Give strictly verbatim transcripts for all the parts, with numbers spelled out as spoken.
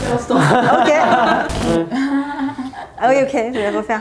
pour l'instant. Ok. Ah oui, ok, je vais refaire.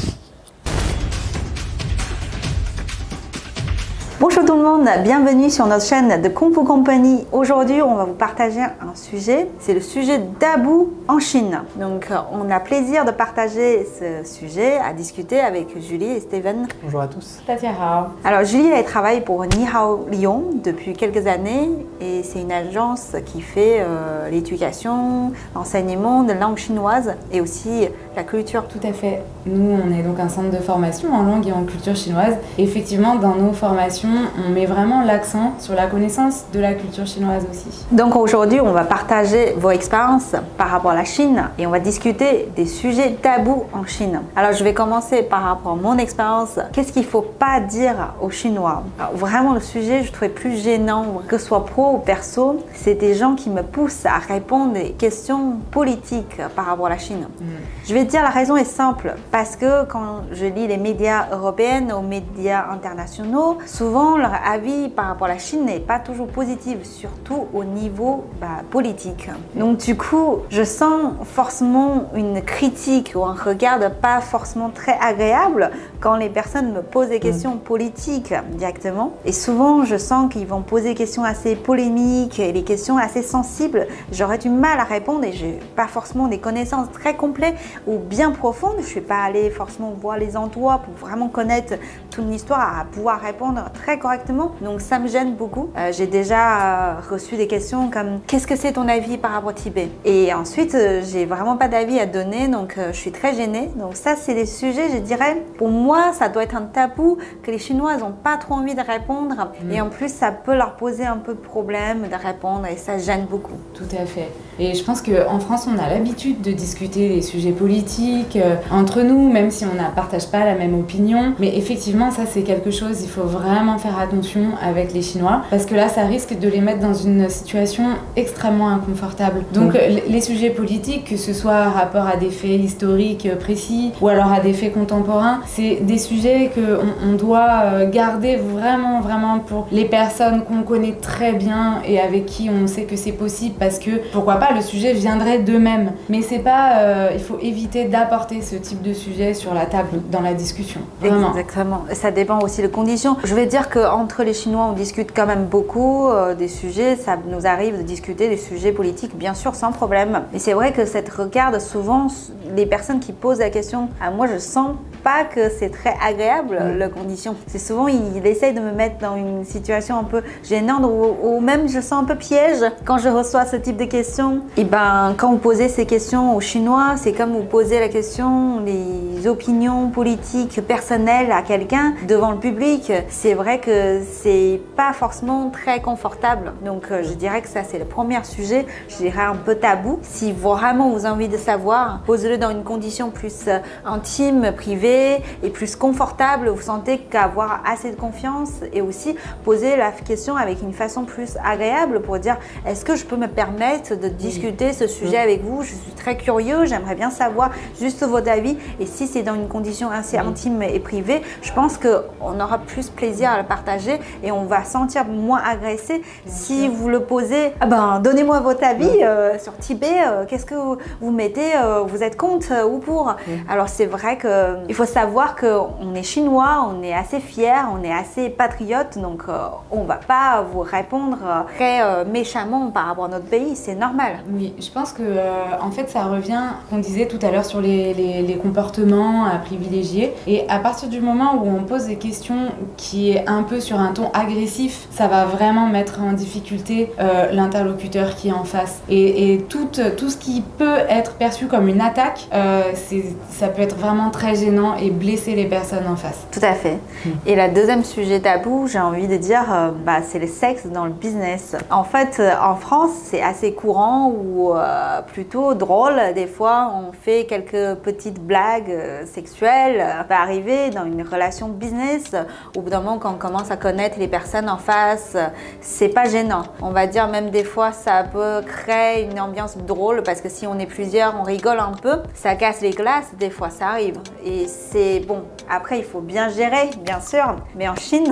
Bonjour tout le monde, bienvenue sur notre chaîne de Kung Fu Company. Aujourd'hui, on va vous partager un sujet, c'est le sujet tabou en Chine. Donc, on a plaisir de partager ce sujet, à discuter avec Julie et Steven. Bonjour à tous. Alors, Julie, elle travaille pour Nihao Lyon depuis quelques années et c'est une agence qui fait euh, l'éducation, l'enseignement de langue chinoise et aussi la culture. Tout à fait. Nous, on est donc un centre de formation en langue et en culture chinoise. Et effectivement, dans nos formations, on met vraiment l'accent sur la connaissance de la culture chinoise aussi. Donc aujourd'hui, on va partager vos expériences par rapport à la Chine et on va discuter des sujets tabous en Chine. Alors je vais commencer par rapport à mon expérience. Qu'est-ce qu'il ne faut pas dire aux Chinois? Alors, vraiment, le sujet, je trouvais plus gênant, que ce soit pro ou perso, c'est des gens qui me poussent à répondre des questions politiques par rapport à la Chine. Mmh. Je vais te dire, la raison est simple, parce que quand je lis les médias européens ou médias internationaux, souvent leur avis par rapport à la Chine n'est pas toujours positif, surtout au niveau bah, politique. Donc du coup, je sens forcément une critique ou un regard pas forcément très agréable quand les personnes me posent des questions politiques directement. Et souvent, je sens qu'ils vont poser des questions assez polémiques et des questions assez sensibles. J'aurais du mal à répondre et je n'ai pas forcément des connaissances très complètes ou bien profondes. Je ne suis pas allée forcément voir les endroits pour vraiment connaître toute l'histoire, à pouvoir répondre très correctement. Donc ça me gêne beaucoup. Euh, j'ai déjà euh, reçu des questions comme « Qu'est-ce que c'est ton avis par rapport au Tibet ?» Et ensuite, euh, j'ai vraiment pas d'avis à donner, donc euh, je suis très gênée. Donc ça, c'est des sujets, je dirais, pour moi, ça doit être un tabou que les Chinois n'ont pas trop envie de répondre. Mmh. Et en plus, ça peut leur poser un peu de problème de répondre et ça gêne beaucoup. Tout à fait. Et je pense qu'en France, on a l'habitude de discuter des sujets politiques euh, entre nous, même si on ne partage pas la même opinion. Mais effectivement, ça, c'est quelque chose, il faut vraiment faire attention avec les Chinois, parce que là, ça risque de les mettre dans une situation extrêmement inconfortable. Donc, mmh. les sujets politiques, que ce soit rapport à des faits historiques précis ou alors à des faits contemporains, c'est des sujets qu'on on doit garder vraiment, vraiment pour les personnes qu'on connaît très bien et avec qui on sait que c'est possible, parce que, pourquoi pas, le sujet viendrait d'eux-mêmes. Mais c'est pas... Euh, il faut éviter d'apporter ce type de sujet sur la table dans la discussion. Vraiment. Exactement. Ça dépend aussi des conditions. Je vais dire qu'entre les Chinois, on discute quand même beaucoup euh, des sujets. Ça nous arrive de discuter des sujets politiques, bien sûr, sans problème. Mais c'est vrai que cette regarde, souvent, les personnes qui posent la question, à moi, je sens pas que c'est très agréable, mmh. la condition. C'est souvent, il essaye de me mettre dans une situation un peu gênante ou, ou même je sens un peu piège quand je reçois ce type de questions. Et ben, quand vous posez ces questions aux Chinois, c'est comme vous posez la question, les opinions politiques personnelles à quelqu'un devant le public. C'est vrai que c'est pas forcément très confortable. Donc, euh, je dirais que ça, c'est le premier sujet, je dirais un peu tabou. Si vraiment vous avez envie de savoir, posez-le dans une condition plus euh, intime, privée, et plus confortable, vous sentez qu'avoir assez de confiance et aussi poser la question avec une façon plus agréable pour dire est-ce que je peux me permettre de discuter ce sujet avec vous, je suis très curieux, j'aimerais bien savoir juste votre avis et si c'est dans une condition assez intime et privée, je pense qu'on aura plus plaisir à le partager et on va sentir moins agressé si vous le posez, ah ben donnez-moi votre avis euh, sur Tibet, euh, qu'est-ce que vous, vous mettez, euh, vous êtes contre euh, ou pour? Alors c'est vrai que il faut savoir qu'on est chinois, on est assez fiers, on est assez patriotes, donc euh, on ne va pas vous répondre très euh, méchamment par rapport à notre pays, c'est normal. Oui, je pense que euh, en fait ça revient, qu'on disait tout à l'heure sur les, les, les comportements à privilégier, et à partir du moment où on pose des questions qui est un peu sur un ton agressif, ça va vraiment mettre en difficulté euh, l'interlocuteur qui est en face. Et, et tout, tout ce qui peut être perçu comme une attaque, euh, ça peut être vraiment très gênant et blesser les personnes en face. Tout à fait. Mmh. Et la deuxième sujet tabou, j'ai envie de dire, euh, bah, c'est le sexe dans le business. En fait, euh, en France, c'est assez courant ou euh, plutôt drôle. Des fois, on fait quelques petites blagues euh, sexuelles. Ça peut arriver dans une relation business. Au bout d'un moment, quand on commence à connaître les personnes en face, c'est pas gênant. On va dire même des fois, ça peut créer une ambiance drôle parce que si on est plusieurs, on rigole un peu. Ça casse les glaces, des fois, ça arrive. Et c'est bon. Après, il faut bien gérer, bien sûr. Mais en Chine,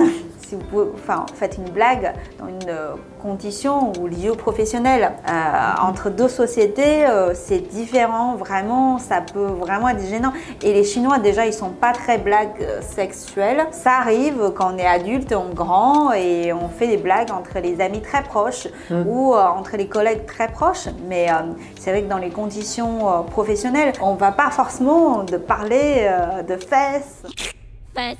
si vous pouvez, enfin, faites une blague dans une euh, condition ou lieu professionnel euh, entre deux sociétés, euh, c'est différent, vraiment, ça peut vraiment être gênant. Et les Chinois, déjà, ils sont pas très blagues euh, sexuelles. Ça arrive quand on est adulte, on grand et on fait des blagues entre les amis très proches mmh. ou euh, entre les collègues très proches. Mais euh, c'est vrai que dans les conditions euh, professionnelles, on va pas forcément de parler euh, de fesses. Fesses.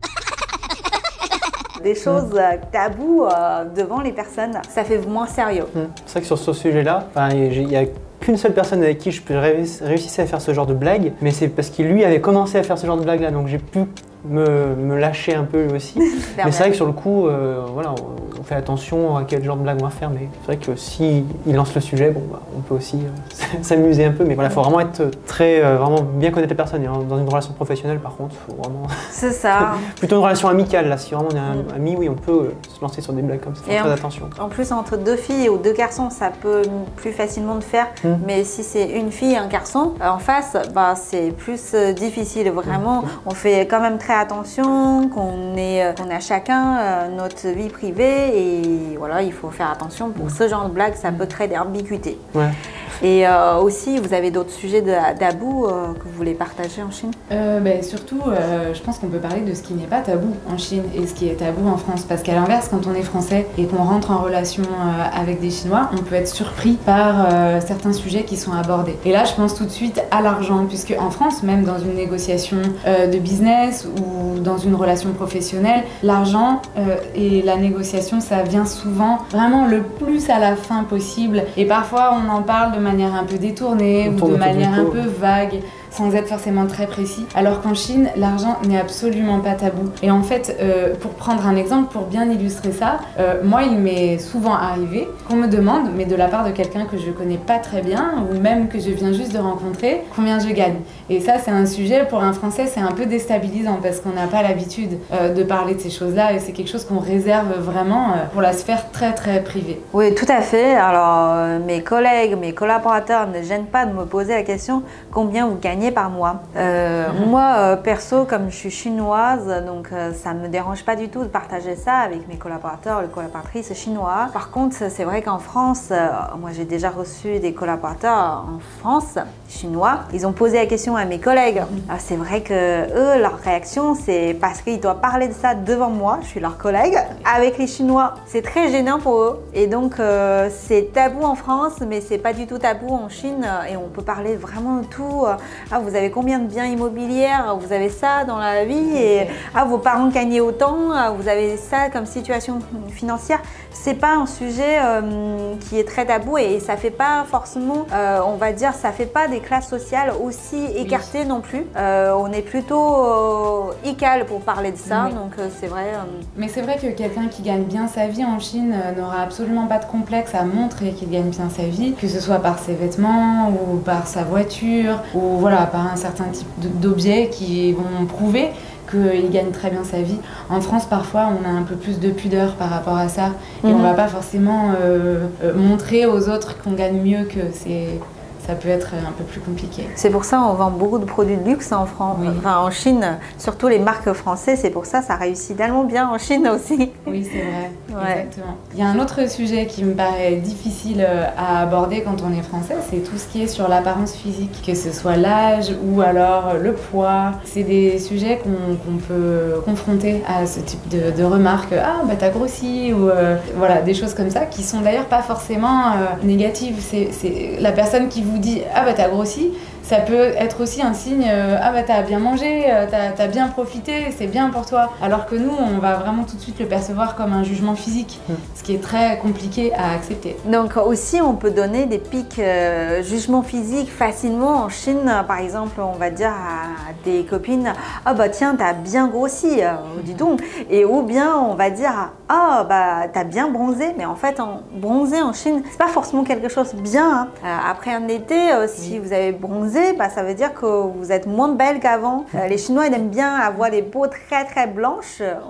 Des choses euh, tabous euh, devant les personnes, ça fait moins sérieux. Mmh. C'est vrai que sur ce sujet-là, il n'y a qu'une seule personne avec qui je réussissais à faire ce genre de blague, mais c'est parce qu'il lui avait commencé à faire ce genre de blague-là, donc j'ai pu me, me lâcher un peu lui aussi. Mais c'est vrai que sur le coup, euh, voilà, on, on fait attention à quel genre de blague on va faire, mais c'est vrai que si il lance le sujet, bon, bah, on peut aussi euh, s'amuser un peu, mais voilà, il faut vraiment être très, euh, vraiment bien connaître la personne. Et dans une relation professionnelle, par contre, il faut vraiment... C'est ça. Plutôt une relation amicale, là, si vraiment on est un mm. ami, oui, on peut euh, se lancer sur des blagues comme ça, faut faire très attention. En plus, entre deux filles ou deux garçons, ça peut plus facilement de faire, mm. mais si c'est une fille et un garçon, en face, bah, c'est plus euh, difficile, vraiment. Mm. On fait quand même très attention, qu'on ait, qu'on a chacun euh, notre vie privée et voilà, il faut faire attention pour ce genre de blague, ça peut créer des ambiguïtés. Ouais. Et euh, aussi, vous avez d'autres sujets d'abus euh, que vous voulez partager en Chine? euh, ben, Surtout, euh, je pense qu'on peut parler de ce qui n'est pas tabou en Chine et ce qui est tabou en France. Parce qu'à l'inverse, quand on est français et qu'on rentre en relation euh, avec des Chinois, on peut être surpris par euh, certains sujets qui sont abordés. Et là, je pense tout de suite à l'argent, puisque en France, même dans une négociation euh, de business ou dans une relation professionnelle, l'argent euh, et la négociation, ça vient souvent vraiment le plus à la fin possible. Et parfois, on en parle de manière un peu détournée ou de manière un peu vague, sans être forcément très précis. Alors qu'en Chine, l'argent n'est absolument pas tabou. Et en fait, euh, pour prendre un exemple, pour bien illustrer ça, euh, moi, il m'est souvent arrivé qu'on me demande, mais de la part de quelqu'un que je connais pas très bien, ou même que je viens juste de rencontrer, combien je gagne. Et ça, c'est un sujet, pour un Français, c'est un peu déstabilisant, parce qu'on n'a pas l'habitude euh, de parler de ces choses-là, et c'est quelque chose qu'on réserve vraiment euh, pour la sphère très très privée. Oui, tout à fait. Alors, euh, mes collègues, mes collaborateurs ne gênent pas de me poser la question, combien vous gagnez par mois. Euh, mmh. Moi, euh, perso, comme je suis chinoise, donc euh, ça ne me dérange pas du tout de partager ça avec mes collaborateurs, les collaboratrices chinois. Par contre, c'est vrai qu'en France, euh, moi j'ai déjà reçu des collaborateurs en France, chinois, ils ont posé la question à mes collègues. Mmh. C'est vrai que eux, leur réaction, c'est parce qu'ils doivent parler de ça devant moi, je suis leur collègue, avec les Chinois. C'est très gênant pour eux. Et donc, euh, c'est tabou en France, mais c'est pas du tout tabou en Chine. Et on peut parler vraiment de tout. Ah, vous avez combien de biens immobiliers? Vous avez ça dans la vie? Et ah, vos parents gagnaient autant? Vous avez ça comme situation financière? C'est pas un sujet euh, qui est très tabou et ça fait pas forcément, euh, on va dire, ça fait pas des classes sociales aussi écartées oui. non plus. Euh, on est plutôt euh, égal pour parler de ça, oui. donc euh, c'est vrai. Euh... Mais c'est vrai que quelqu'un qui gagne bien sa vie en Chine euh, n'aura absolument pas de complexe à montrer qu'il gagne bien sa vie, que ce soit par ses vêtements ou par sa voiture ou voilà, par un certain type d'objets qui vont prouver qu'il gagne très bien sa vie. En France, parfois, on a un peu plus de pudeur par rapport à ça. Et mmh. on ne va pas forcément euh, euh, montrer aux autres qu'on gagne mieux, que c'est... ça peut être un peu plus compliqué. C'est pour ça qu'on vend beaucoup de produits de luxe en France, oui. enfin en Chine, surtout les marques françaises, c'est pour ça que ça réussit tellement bien en Chine aussi. Oui, c'est vrai, ouais. Exactement. Il y a un autre sujet qui me paraît difficile à aborder quand on est français, c'est tout ce qui est sur l'apparence physique, que ce soit l'âge ou alors le poids. C'est des sujets qu'on qu'on peut confronter à ce type de, de remarques. Ah, bah t'as grossi, ou euh, voilà, des choses comme ça, qui sont d'ailleurs pas forcément euh, négatives. C'est la personne qui vous dit « Ah bah t'as grossi », ça peut être aussi un signe euh, « Ah bah t'as bien mangé, euh, t'as t'as bien profité, c'est bien pour toi ». Alors que nous, on va vraiment tout de suite le percevoir comme un jugement physique, mmh. ce qui est très compliqué à accepter. Donc aussi, on peut donner des pics euh, jugement physique facilement. En Chine, par exemple, on va dire à des copines « Ah bah tiens, t'as bien grossi, euh, dis donc ». Et ou bien on va dire « Ah bah t'as bien bronzé ». Mais en fait, en, bronzer en Chine, c'est pas forcément quelque chose de bien. Hein. Euh, après un été, euh, si oui. vous avez bronzé, bah, ça veut dire que vous êtes moins belle qu'avant. Euh, les Chinois ils aiment bien avoir des peaux très très blanches. On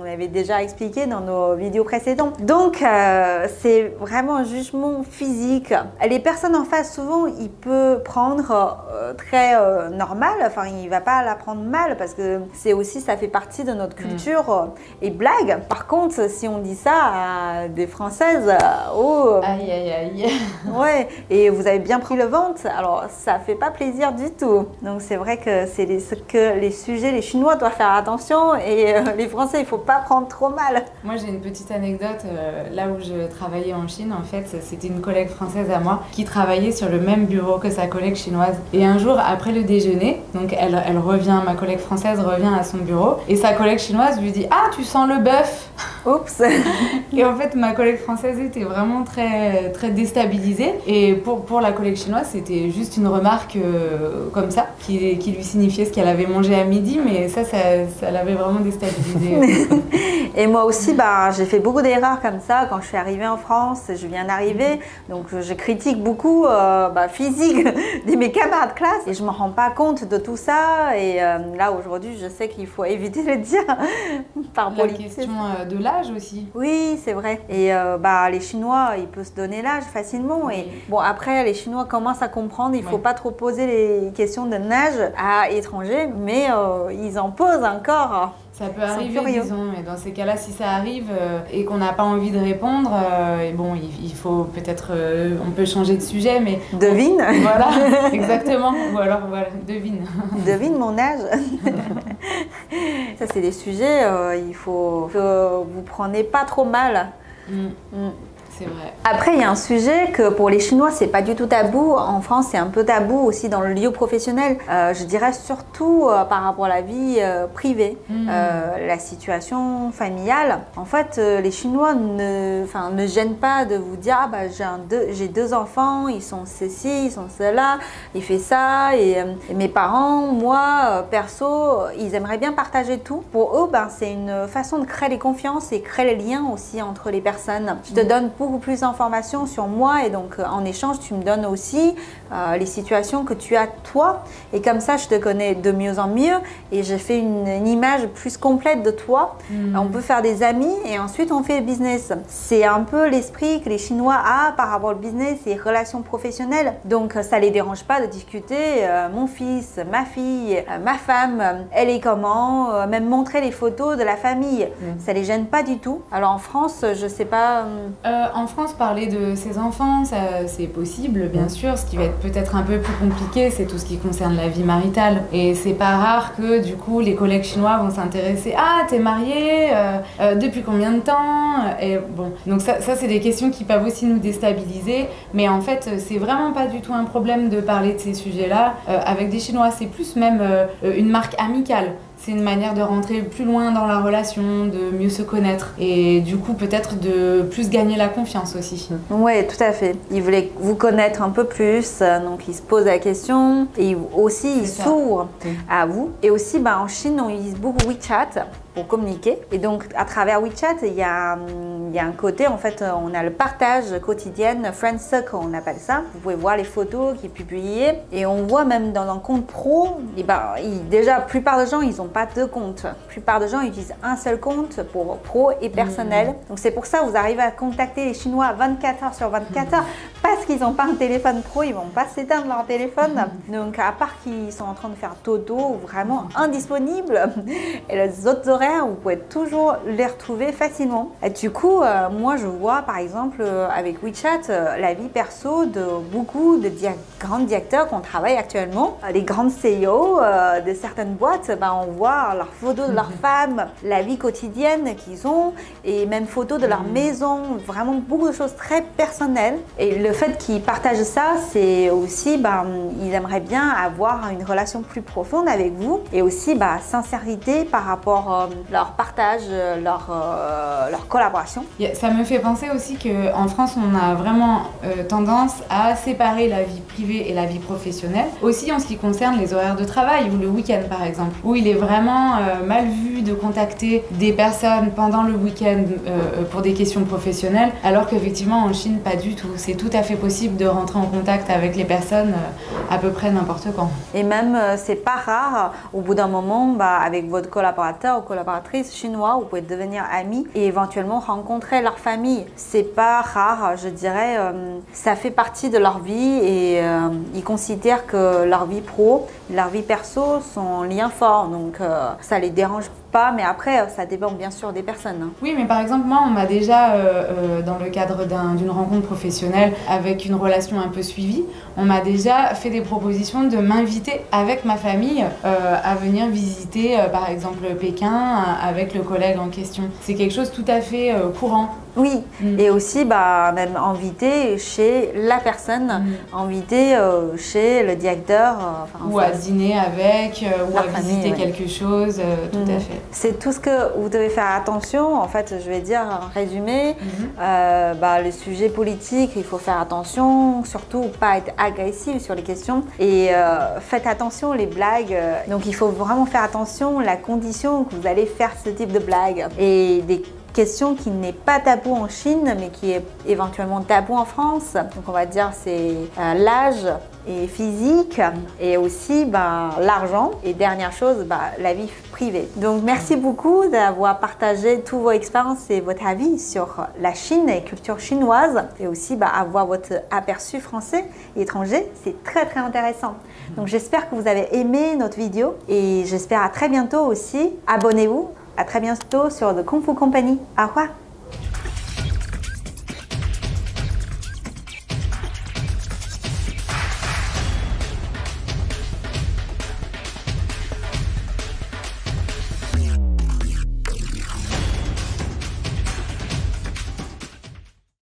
avait déjà expliqué dans nos vidéos précédentes. Donc, euh, c'est vraiment un jugement physique. Les personnes en face, souvent, ils peuvent prendre euh, très euh, normal, enfin, il ne va pas la prendre mal parce que c'est aussi, ça fait partie de notre culture euh, et blague. Par contre, si on dit ça à des Françaises, euh, oh, aïe aïe aïe. Ouais, et vous avez bien pris le ventre, alors ça fait pas plaisir du tout. Donc c'est vrai que c'est les, ce que les sujets, les Chinois doivent faire attention et euh, les Français, il faut pas prendre trop mal. Moi j'ai une petite anecdote, euh, là où je travaillais en Chine, en fait, c'était une collègue française à moi qui travaillait sur le même bureau que sa collègue chinoise. Et un jour, après le déjeuner, donc elle, elle revient, ma collègue française revient à son bureau et sa collègue chinoise lui dit « Ah, tu sens le bœuf ?» Oups. Et en fait, ma collègue française était vraiment très, très déstabilisée. Et pour, pour la collègue chinoise, c'était juste une remarque euh, comme ça, qui, qui lui signifiait ce qu'elle avait mangé à midi, mais ça, ça, ça l'avait vraiment déstabilisée. Et moi aussi, bah, j'ai fait beaucoup d'erreurs comme ça quand je suis arrivée en France. Je viens d'arriver, donc je critique beaucoup euh, bah, physique de mes camarades de classe et je ne me rends pas compte de tout ça. Et euh, là, aujourd'hui, je sais qu'il faut éviter de le dire par La politesse. question de l'âge aussi. Oui, c'est vrai. Et euh, bah, les Chinois, ils peuvent se donner l'âge facilement. Oui. Et bon, après, les Chinois commencent à comprendre. Il ne faut Ouais. pas trop poser les questions de âge à étrangers, mais euh, ils en posent encore. Ça peut Ils sont arriver, curieux. disons, mais dans ces cas-là, si ça arrive euh, et qu'on n'a pas envie de répondre, euh, et bon, il, il faut peut-être, euh, on peut changer de sujet, mais Devine. voilà, exactement. Ou alors, voilà, devine. Devine mon âge. Ça, c'est des sujets, euh, il faut que vous prenez pas trop mal. Mm, Mm. c'est vrai. Après, il y a un sujet que pour les Chinois, c'est pas du tout tabou. En France, c'est un peu tabou aussi dans le milieu professionnel. Euh, je dirais surtout euh, par rapport à la vie euh, privée, Mm. euh, la situation familiale. En fait, euh, les Chinois ne, enfin, ne gênent pas de vous dire ah, bah, j'ai un deux, j'ai deux enfants, ils sont ceci, ils sont cela, il fait ça. Et, euh, et mes parents, moi, euh, perso, ils aimeraient bien partager tout. Pour eux, ben, c'est une façon de créer les confiances et créer les liens aussi entre les personnes. Je te Mm. donne beaucoup plus d'informations sur moi et donc euh, en échange, tu me donnes aussi euh, les situations que tu as toi. Et comme ça, je te connais de mieux en mieux et j'ai fait une, une image plus complète de toi. Mm. On peut faire des amis et ensuite on fait le business. C'est un peu l'esprit que les Chinois ont par rapport au business et relations professionnelles. Donc ça les dérange pas de discuter euh, mon fils, ma fille, euh, ma femme, euh, elle est comment, euh, même montrer les photos de la famille. Mm. Ça les gêne pas du tout. Alors en France, je sais pas. euh, Euh, en France, parler de ses enfants, ça, c'est possible, bien sûr. Ce qui va être peut-être un peu plus compliqué, c'est tout ce qui concerne la vie maritale. Et c'est pas rare que, du coup, les collègues chinois vont s'intéresser. Ah, t'es marié euh, euh, depuis combien de temps? Et bon, donc ça, ça c'est des questions qui peuvent aussi nous déstabiliser. Mais en fait, c'est vraiment pas du tout un problème de parler de ces sujets-là euh, avec des Chinois. C'est plus même euh, une marque amicale. C'est une manière de rentrer plus loin dans la relation, de mieux se connaître et du coup peut-être de plus gagner la confiance aussi. Oui, tout à fait. Ils voulaient vous connaître un peu plus, euh, donc ils se posent la question et aussi ils C'est ça. s'ouvrent Oui. à vous. Et aussi, bah, en Chine, on utilise beaucoup WeChat pour communiquer. Et donc, à travers WeChat, il y a, hum, il y a un côté, en fait, on a le partage quotidien, Friend Circle, on appelle ça. Vous pouvez voir les photos qui sont publiées et on voit même dans un compte pro, et bah, il- déjà, la plupart des gens, ils n'ont pas deux comptes. La plupart des gens utilisent un seul compte pour pro et personnel. Mmh. Donc, c'est pour ça que vous arrivez à contacter les Chinois vingt-quatre heures sur vingt-quatre heures parce qu'ils n'ont pas un téléphone pro, ils ne vont pas s'éteindre leur téléphone. Donc, à part qu'ils sont en train de faire dodo, vraiment indisponibles. Et les autres horaires, vous pouvez toujours les retrouver facilement. Et du coup, euh, moi, je vois, par exemple, euh, avec WeChat, euh, la vie perso de beaucoup de dia- grands directeurs qu'on travaille actuellement. Euh, les grandes C E O euh, de certaines boîtes, ben, on voit leurs photos de leurs femmes, la vie quotidienne qu'ils ont, et même photos de leur maison. Vraiment beaucoup de choses très personnelles. Et le fait qu'ils partagent ça, c'est aussi, ben, ils aimeraient bien avoir une relation plus profonde avec vous. Et aussi, ben, sincérité par rapport à leur partage, euh, leur, euh, leur collaboration. Yeah, ça me fait penser aussi qu'en France, on a vraiment euh, tendance à séparer la vie privée et la vie professionnelle. Aussi en ce qui concerne les horaires de travail ou le week-end par exemple, où il est vraiment euh, mal vu de contacter des personnes pendant le week-end euh, pour des questions professionnelles, alors qu'effectivement en Chine, pas du tout. C'est tout à à fait possible de rentrer en contact avec les personnes à peu près n'importe quand. Et même, c'est pas rare, au bout d'un moment, bah, avec votre collaborateur ou collaboratrice chinois, vous pouvez devenir amis et éventuellement rencontrer leur famille. C'est pas rare, je dirais, euh, ça fait partie de leur vie et euh, ils considèrent que leur vie pro, leur vie perso sont en lien fort, donc euh, ça les dérange pas, mais après, ça dépend bien sûr des personnes. Hein. Oui, mais par exemple, moi, on m'a déjà, euh, euh, dans le cadre d'un, d'une rencontre professionnelle avec une relation un peu suivie, on m'a déjà fait des propositions de m'inviter avec ma famille euh, à venir visiter, euh, par exemple, Pékin euh, avec le collègue en question. C'est quelque chose tout à fait euh, courant. Oui, mm. Et aussi bah, même inviter chez la personne, mm. inviter euh, chez le directeur. Euh, ou à dîner avec, euh, ou à famille, visiter ouais. quelque chose, euh, tout mm. à fait. C'est tout ce que vous devez faire attention, en fait, je vais dire en résumé, mm-hmm. euh, bah, le sujet politique, il faut faire attention, surtout pas être agressif sur les questions et euh, faites attention les blagues, donc il faut vraiment faire attention la condition que vous allez faire ce type de blague et des question qui n'est pas tabou en Chine, mais qui est éventuellement tabou en France. Donc on va dire c'est euh, l'âge et physique et aussi ben, l'argent. Et dernière chose, ben, la vie privée. Donc merci beaucoup d'avoir partagé toutes vos expériences et votre avis sur la Chine et culture chinoise et aussi ben, avoir votre aperçu français et étranger. C'est très très intéressant. Donc j'espère que vous avez aimé notre vidéo et j'espère à très bientôt aussi. Abonnez-vous. À très bientôt sur The Kung Fu Company. Au revoir.